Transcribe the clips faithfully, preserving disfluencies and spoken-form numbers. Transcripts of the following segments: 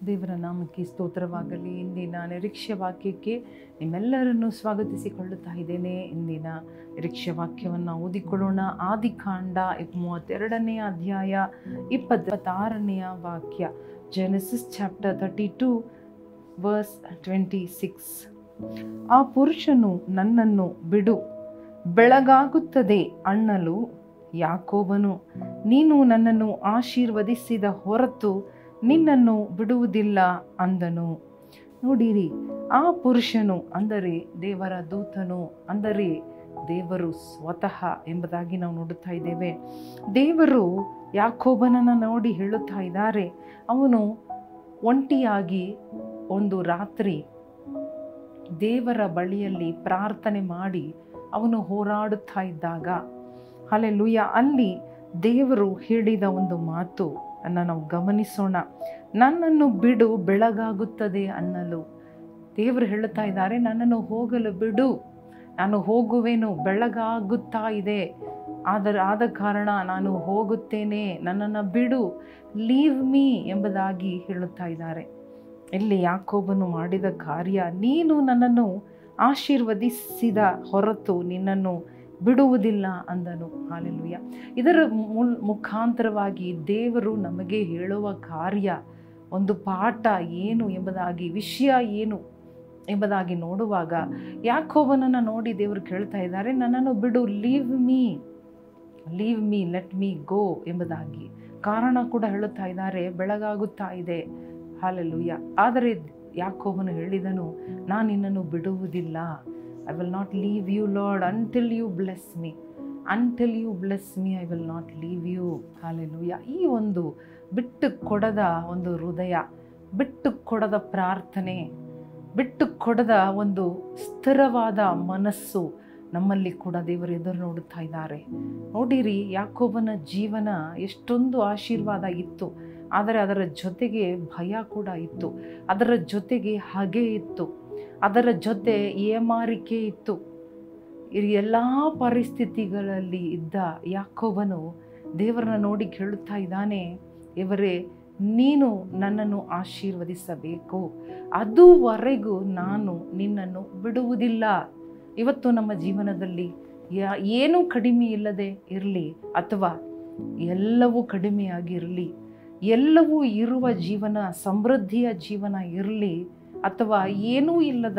ದೇವರ ನಾಮಕ್ಕೆ ಸ್ತೋತ್ರವಾಗಲಿ. ಇಂದಿನ ನಿರೀಕ್ಷೆ ವಾಕ್ಯಕ್ಕೆ ನಿಮ್ಮೆಲ್ಲರನ್ನು ಸ್ವಾಗತಿಸಿಕೊಳ್ಳುತ್ತಾ ಇದ್ದೇನೆ. ಇಂದಿನ ನಿರೀಕ್ಷೆ ವಾಕ್ಯವನ್ನು ಓದಿಕೊಳ್ಳೋಣ. ಆದಿಕಾಂಡ ಮೂವತ್ತೆರಡನೆಯ ಅಧ್ಯಾಯ ಇಪ್ಪತ್ತಾರನೆಯ ವಾಕ್ಯ. Genesis chapter thirty two verse twenty six. ಆ ಪುರುಷನು ನನ್ನನ್ನು ಬಿಡು, ಬೆಳಗಾಗುತ್ತದೆ ಅನ್ನಲು ಯಾಕೋಬನು, ನೀನು ನನ್ನನ್ನು ಆಶೀರ್ವದಿಸಿದ ಹೊರತು ನಿನ್ನನ್ನು ಬಿಡುವುದಿಲ್ಲ ಅಂದನು. ನೋಡಿರಿ, ಆ ಪುರುಷನು ಅಂದರೆ ದೇವರ ದೂತನು, ಅಂದರೆ ದೇವರು ಸ್ವತಃ ಎಂಬುದಾಗಿ ನಾವು ನೋಡುತ್ತಾ ಇದ್ದೇವೆ. ದೇವರು ಯಾಕೋಬನನ್ನು ನೋಡಿ ಹೇಳುತ್ತಾ ಇದ್ದಾರೆ, ಅವನು ಒಂಟಿಯಾಗಿ ಒಂದು ರಾತ್ರಿ ದೇವರ ಬಳಿಯಲ್ಲಿ ಪ್ರಾರ್ಥನೆ ಮಾಡಿ ಅವನು ಹೋರಾಡುತ್ತಾ ಇದ್ದಾಗ, ಹಲ್ಲೆಲೂಯಾ, ಅಲ್ಲಿ ದೇವರು ಹೇಳಿದ ಒಂದು ಮಾತು ಅನ್ನು ನಾವು ಗಮನಿಸೋಣ. ನನ್ನನ್ನು ಬಿಡು, ಬೆಳಗಾಗುತ್ತದೆ ಅನ್ನಲು. ದೇವರು ಹೇಳುತ್ತಾ ಇದ್ದಾರೆ, ನನ್ನನ್ನು ಹೋಗಲು ಬಿಡು, ನಾನು ಹೋಗುವೆನು, ಬೆಳಗಾಗುತ್ತಾ ಇದೆ, ಆದರೆ ಆದ ಕಾರಣ ನಾನು ಹೋಗುತ್ತೇನೆ, ನನ್ನನ್ನು ಬಿಡು, ಲೀವ್ ಮೀ ಎಂಬುದಾಗಿ ಹೇಳುತ್ತಾ ಇದ್ದಾರೆ. ಇಲ್ಲಿ ಯಾಕೋಬನು ಮಾಡಿದ ಕಾರ್ಯ, ನೀನು ನನ್ನನ್ನು ಆಶೀರ್ವದಿಸಿದ ಹೊರತು ನಿನ್ನನ್ನು ಬಿಡುವುದಿಲ್ಲ ಅಂದನು. ಹಲ್ಲೆಲೂಯಾ. ಇದರ ಮುಲ್ ಮುಖಾಂತರವಾಗಿ ದೇವರು ನಮಗೆ ಹೇಳುವ ಕಾರ್ಯ, ಒಂದು ಪಾಠ ಏನು ಎಂಬುದಾಗಿ, ವಿಷಯ ಏನು ಎಂಬುದಾಗಿ ನೋಡುವಾಗ, ಯಾಕೋಬನನ್ನು ನೋಡಿ ದೇವರು ಕೇಳ್ತಾ ಇದ್ದಾರೆ, ನನ್ನನ್ನು ಬಿಡು, leave me, leave me, let me go ಎಂಬುದಾಗಿ. ಕಾರಣ ಕೂಡ ಹೇಳುತ್ತಾ ಇದ್ದಾರೆ, ಬೆಳಗಾಗುತ್ತಾ ಇದೆ. ಹಲ್ಲೆಲೂಯಾ. ಆದರೆ ಯಾಕೋಬನು ಹೇಳಿದನು, ನಾನು ನಿನ್ನನ್ನು ಬಿಡುವುದಿಲ್ಲ. I will not leave you, Lord, until you bless me. Until you bless me, I will not leave you. Hallelujah. ಈ ಒಂದು ಬಿಟ್ಟು ಕೊಡದ ಒಂದು ಹೃದಯ, ಬಿಟ್ಟು ಕೊಡದ ಪ್ರಾರ್ಥನೆ, ಬಿಟ್ಟು ಕೊಡದ ಒಂದು ಸ್ಥಿರವಾದ ಮನಸ್ಸು ನಮ್ಮಲ್ಲಿ ಕೂಡ ದೇವರು ಎದುರು ನೋಡುತ್ತಾ ಇದ್ದಾರೆ. ನೋಡಿರಿ, ಯಾಕೋಬನ ಜೀವನ ಎಷ್ಟೊಂದು ಆಶೀರ್ವಾದ ಇತ್ತು, ಆದರೆ ಅದರ ಜೊತೆಗೆ ಭಯ ಕೂಡ ಇತ್ತು, ಅದರ ಜೊತೆಗೆ ಹಗೆ ಇತ್ತು, ಅದರ ಜೊತೆ ಏಮಾರಿಕೆ ಇತ್ತು. ಈ ಎಲ್ಲ ಪರಿಸ್ಥಿತಿಗಳಲ್ಲಿ ಇದ್ದ ಯಾಕೋಬನು ದೇವರನ್ನ ನೋಡಿ ಕೇಳುತ್ತಾ ಇದ್ದಾನೆ, ಇವರೇ ನೀನು ನನ್ನನ್ನು ಆಶೀರ್ವದಿಸಬೇಕು, ಅದುವರೆಗೂ ನಾನು ನಿನ್ನನ್ನು ಬಿಡುವುದಿಲ್ಲ. ಇವತ್ತು ನಮ್ಮ ಜೀವನದಲ್ಲಿ ಯಾ ಏನೂ ಕಡಿಮೆ ಇಲ್ಲದೆ ಇರಲಿ, ಅಥವಾ ಎಲ್ಲವೂ ಕಡಿಮೆಯಾಗಿರಲಿ, ಎಲ್ಲವೂ ಇರುವ ಜೀವನ, ಸಮೃದ್ಧಿಯ ಜೀವನ ಇರಲಿ, ಅಥವಾ ಏನೂ ಇಲ್ಲದ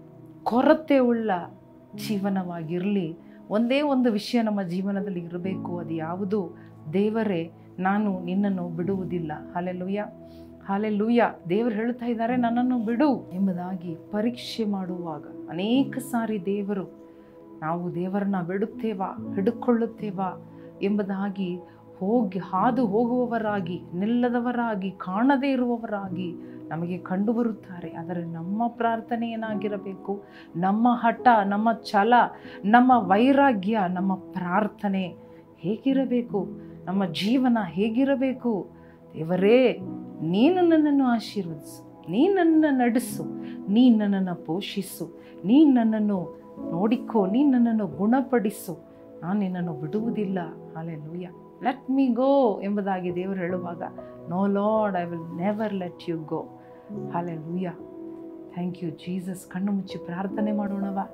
ಕೊರತೆ ಉಳ್ಳ ಜೀವನವಾಗಿರಲಿ, ಒಂದೇ ಒಂದು ವಿಷಯ ನಮ್ಮ ಜೀವನದಲ್ಲಿ ಇರಬೇಕು. ಅದು ಯಾವುದು? ದೇವರೇ, ನಾನು ನಿನ್ನನ್ನು ಬಿಡುವುದಿಲ್ಲ. Hallelujah, hallelujah. ದೇವರು ಹೇಳ್ತಾ ಇದ್ದಾರೆ, ನನ್ನನ್ನು ಬಿಡು ಎಂಬುದಾಗಿ. ಪರೀಕ್ಷೆ ಮಾಡುವಾಗ ಅನೇಕ ಸಾರಿ ದೇವರು, ನಾವು ದೇವರನ್ನ ಬಿಡುತ್ತೇವಾ, ಹಿಡ್ಕೊಳ್ಳುತ್ತೇವಾ ಎಂಬುದಾಗಿ ಹೋಗಿ ಹಾದು ಹೋಗುವವರಾಗಿ, ನಿಲ್ಲದವರಾಗಿ, ಕಾಣದೇ ಇರುವವರಾಗಿ ನಮಗೆ ಕಂಡು ಬರುತ್ತಾರೆ. ಆದರೆ ನಮ್ಮ ಪ್ರಾರ್ಥನೆ ಏನಾಗಿರಬೇಕು? ನಮ್ಮ ಹಠ, ನಮ್ಮ ಛಲ, ನಮ್ಮ ವೈರಾಗ್ಯ, ನಮ್ಮ ಪ್ರಾರ್ಥನೆ ಹೇಗಿರಬೇಕು? ನಮ್ಮ ಜೀವನ ಹೇಗಿರಬೇಕು? ದೇವರೇ, ನೀನು ನನ್ನನ್ನು ಆಶೀರ್ವದಿಸು, ನೀ ನನ್ನನ್ನು ನಡೆಸು, ನೀ ನನ್ನನ್ನು ಪೋಷಿಸು, ನೀ ನನ್ನನ್ನು ನೋಡಿಕೋ, ನೀ ನನ್ನನ್ನು ಗುಣಪಡಿಸು, ನಾನು ನಿನ್ನನ್ನು ಬಿಡುವುದಿಲ್ಲ. ಹಲ್ಲೆಲೂಯಾ. ಲೆಟ್ ಮೀ ಗೋ ಎಂಬುದಾಗಿ ದೇವರು ಹೇಳುವಾಗ, no Lord, I will never let you go. Hallelujah. Thank you Jesus. ಕಣ್ಣು ಮುಚ್ಚಿ ಪ್ರಾರ್ಥನೆ ಮಾಡೋಣವಾ?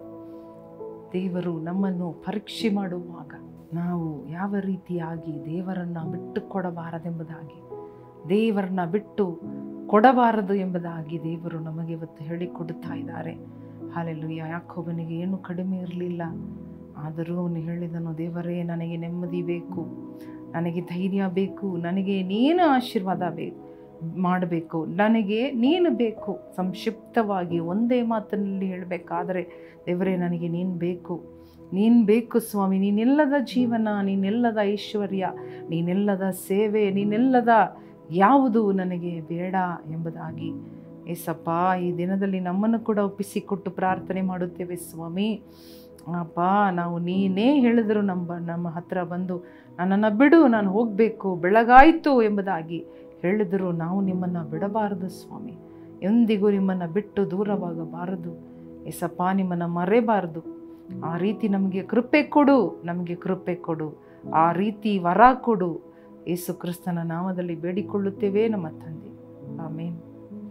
ದೇವರು ನಮ್ಮನ್ನು ಪರೀಕ್ಷೆ ಮಾಡುವಾಗ ನಾವು ಯಾವ ರೀತಿಯಾಗಿ ದೇವರನ್ನು ಬಿಟ್ಟು ಕೊಡಬಾರದೆಂಬುದಾಗಿ, ದೇವರನ್ನ ಬಿಟ್ಟು ಕೊಡಬಾರದು ಎಂಬುದಾಗಿ ದೇವರು ನಮಗೆ ಇವತ್ತು ಹೇಳಿಕೊಡುತ್ತಾ ಇದ್ದಾರೆ. ಹಲ್ಲೆಲೂಯಾ. ಯಾಕೋಬನಿಗೆ ಏನು ಕಡಿಮೆ ಇರಲಿಲ್ಲ, ಆದರೂ ಅವನು ಹೇಳಿದನು, ದೇವರೇ, ನನಗೆ ನೆಮ್ಮದಿ ಬೇಕು, ನನಗೆ ಧೈರ್ಯ ಬೇಕು, ನನಗೆ ನೀನು ಆಶೀರ್ವಾದ ಬೇಕು ಮಾಡಬೇಕು, ನನಗೆ ನೀನು ಬೇಕು. ಸಂಕ್ಷಿಪ್ತವಾಗಿ ಒಂದೇ ಮಾತಿನಲ್ಲಿ ಹೇಳಬೇಕಾದರೆ, ದೇವರೇ, ನನಗೆ ನೀನು ಬೇಕು, ನೀನು ಬೇಕು ಸ್ವಾಮಿ. ನೀನೆಲ್ಲದ ಜೀವನ, ನೀನೆಲ್ಲದ ಐಶ್ವರ್ಯ, ನೀನೆಲ್ಲದ ಸೇವೆ, ನೀನೆಲ್ಲದ ಯಾವುದು ನನಗೆ ಬೇಡ ಎಂಬುದಾಗಿ. ಏಸಪ್ಪ, ಈ ದಿನದಲ್ಲಿ ನಮ್ಮನ್ನು ಕೂಡ ಒಪ್ಪಿಸಿಕೊಟ್ಟು ಪ್ರಾರ್ಥನೆ ಮಾಡುತ್ತೇವೆ ಸ್ವಾಮಿ. ಅಪ್ಪ, ನಾವು ನೀನೇ ಹೇಳಿದ್ರು ನಮ್ಮ ನಮ್ಮ ಹತ್ರ ಬಂದು, ನನ್ನನ್ನು ಬಿಡು, ನಾನು ಹೋಗಬೇಕು, ಬೆಳಗಾಯಿತು ಎಂಬುದಾಗಿ ಹೇಳಿದರು, ನಾವು ನಿಮ್ಮನ್ನು ಬಿಡಬಾರದು ಸ್ವಾಮಿ. ಎಂದಿಗೂ ನಿಮ್ಮನ್ನು ಬಿಟ್ಟು ದೂರವಾಗಬಾರದು ಏಸಪ್ಪ, ನಿಮ್ಮನ್ನು ಮರೆಯಬಾರದು. ಆ ರೀತಿ ನಮಗೆ ಕೃಪೆ ಕೊಡು, ನಮಗೆ ಕೃಪೆ ಕೊಡು, ಆ ರೀತಿ ವರ ಕೊಡು. ಯೇಸು ಕ್ರಿಸ್ತನ ನಾಮದಲ್ಲಿ ಬೇಡಿಕೊಳ್ಳುತ್ತೇವೆ ನಮ್ಮ ತಂದೆ. ಆಮೇನ್.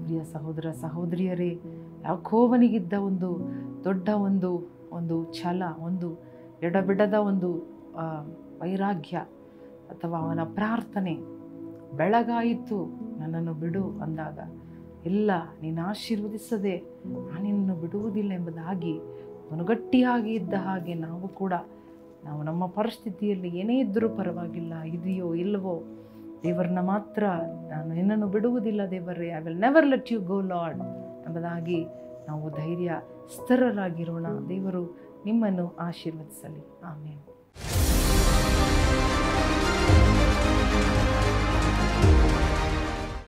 ಪ್ರಿಯ ಸಹೋದರ ಸಹೋದರಿಯರೇ, ಯಾಕೋಬನಿಗಿದ್ದ ಒಂದು ದೊಡ್ಡ ಒಂದು ಒಂದು ಛಲ, ಒಂದು ಎಡಬಿಡದ ಒಂದು ವೈರಾಗ್ಯ ಅಥವಾ ಅವನ ಪ್ರಾರ್ಥನೆ, ಬೆಳಗಾಯಿತು ನನ್ನನ್ನು ಬಿಡು ಅಂದಾಗ, ಇಲ್ಲ ನೀನು ಆಶೀರ್ವದಿಸದೆ ನಾನಿನ್ನು ಬಿಡುವುದಿಲ್ಲ ಎಂಬುದಾಗಿ ಅವನು ಗಟ್ಟಿಯಾಗಿ ಇದ್ದ ಹಾಗೆ ನಾವು ಕೂಡ ನಾವು ನಮ್ಮ ಪರಿಸ್ಥಿತಿಯಲ್ಲಿ ಏನೇ ಇದ್ದರೂ ಪರವಾಗಿಲ್ಲ, ಇದೆಯೋ ಇಲ್ಲವೋ ದೇವರನ್ನ ಮಾತ್ರ ನಾನು ನಿನ್ನನ್ನು ಬಿಡುವುದಿಲ್ಲ ದೇವರೇ, I will never let you go Lord ಎಂಬುದಾಗಿ ನಾವು ಧೈರ್ಯ ಸ್ಥಿರರಾಗಿರೋಣ. ದೇವರು ನಿಮ್ಮನ್ನು ಆಶೀರ್ವದಿಸಲಿ. ಆಮೇಲೆ